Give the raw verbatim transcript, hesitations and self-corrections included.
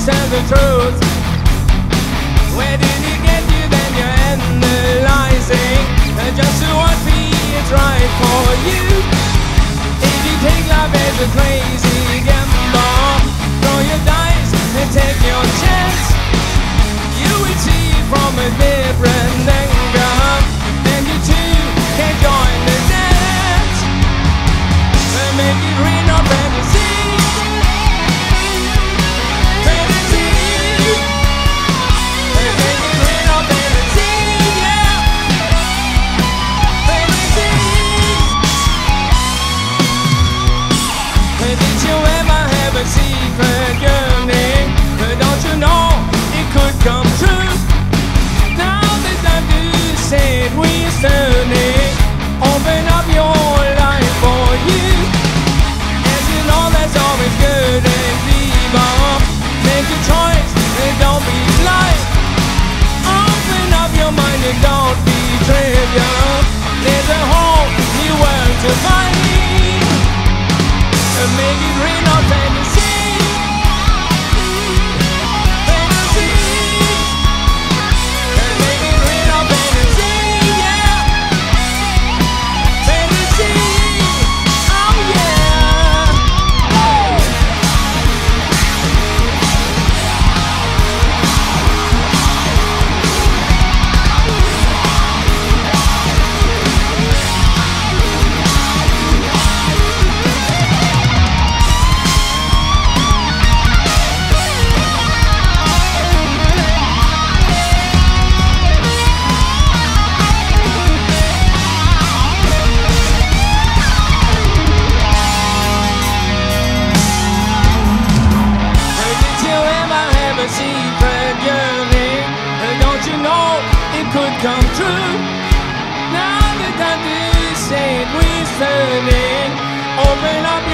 tell the truth. Where did he get you? Then you're analyzing uh, just what feels right for you. If you take life as a crazy gamble, throw your dice and take your chance. You will see from a different angle, and you too can join the dance. And make it rain or fantasy. Secret yearning, but don't you know it could come true? Now the time to say it, we're turning. Open up your life for you. As you know, that's always good and evil. Make a choice and don't be blind. Open up your mind and don't be trivial. There's a whole new world to find. Make it rain or fantasy. Secret yearning, don't you know it could come true? Now the time to say it, we're turning. Open up your